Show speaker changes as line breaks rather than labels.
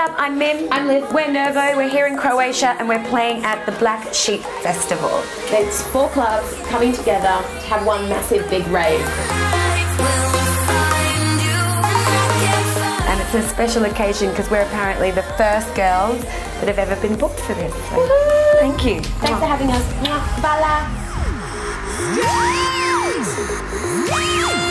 up? I'm Mim.
I'm Liv.
We're Nervo. We're here in Croatia and we're playing at the Blacksheep Festival.
It's 4 clubs coming together to have one massive big rave.
And it's a special occasion because we're apparently the first girls that have ever been booked for this. So thank you.
Thanks for having us. Bala.